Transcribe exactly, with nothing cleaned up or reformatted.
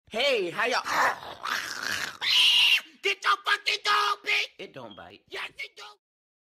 Hey, how y'all? Get your fucking dog, bitch! It don't bite. Yes, it do!